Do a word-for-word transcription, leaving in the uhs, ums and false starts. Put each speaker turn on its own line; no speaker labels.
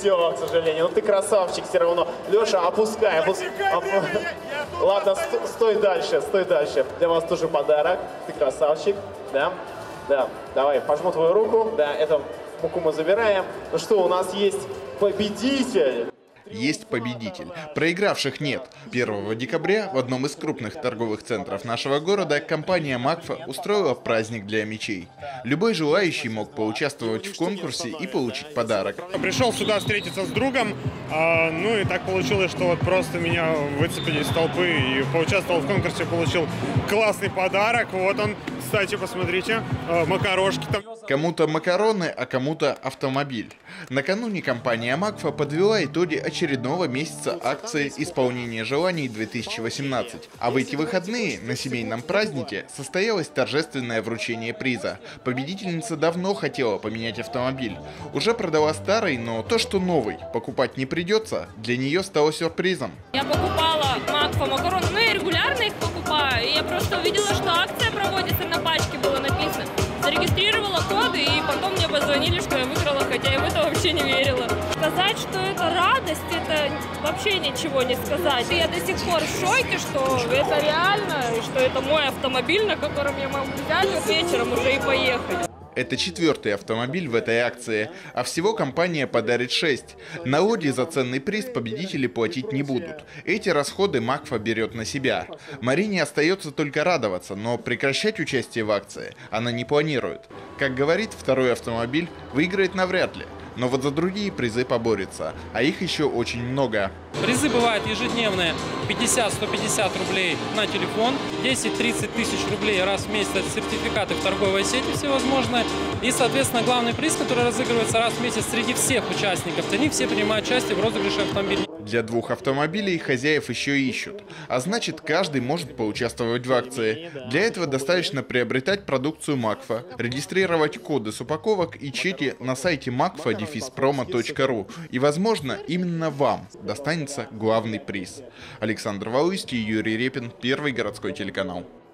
все, к сожалению. Ну ты красавчик все равно. Леша, опускай. Опус... Оп... Ладно, ст стой дальше, стой дальше. Для вас тоже подарок. Ты красавчик. Да, да. Давай, пожму твою руку. Да, эту муку мы забираем. Ну что, у нас есть победитель.
Есть победитель. Проигравших нет. первого декабря в одном из крупных торговых центров нашего города компания Макфа устроила праздник для мечей. Любой желающий мог поучаствовать в конкурсе и получить подарок.
Пришел сюда встретиться с другом, а, ну и так получилось, что вот просто меня выцепили из толпы и поучаствовал в конкурсе, получил классный подарок. Вот он, кстати, посмотрите, макарошки там.
Кому-то макароны, а кому-то автомобиль. Накануне компания Макфа подвела итоги очередного месяца акции «Исполнение желаний две тысячи восемнадцать». А в эти выходные на семейном празднике состоялось торжественное вручение приза. Победительница давно хотела поменять автомобиль. Уже продала старый, но то, что новый покупать не придется, для нее стало сюрпризом.
Я покупала Макфа макароны, ну я регулярно их покупаю. И я просто увидела, что акция проводится, на пачке было написано. Зарегистрировала коды, и потом мне позвонили, что я выиграла, хотя я в это вообще не верила. Сказать, что это радость, это вообще ничего не сказать. И я до сих пор в шоке, что это реально, и что это мой автомобиль, на котором я могу взять вот вечером уже и поехать.
Это четвертый автомобиль в этой акции, а всего компания подарит шесть. Налоги за ценный приз победители платить не будут. Эти расходы Макфа берет на себя. Марине остается только радоваться, но прекращать участие в акции она не планирует. Как говорит, второй автомобиль выиграет навряд ли. Но вот за другие призы поборется, а их еще очень много.
Призы бывают ежедневные: пятьдесят — сто пятьдесят рублей на телефон, десять-тридцать тысяч рублей раз в месяц — сертификаты в торговой сети всевозможные. И, соответственно, главный приз, который разыгрывается раз в месяц среди всех участников, они все принимают участие в розыгрыше автомобилей.
Для двух автомобилей хозяев еще ищут, а значит, каждый может поучаствовать в акции. Для этого достаточно приобретать продукцию Макфа, регистрировать коды с упаковок и чеки на сайте макфа дефис промо точка ру. И, возможно, именно вам достанется главный приз. Александр Валуйский, Юрий Репин, Первый городской телеканал.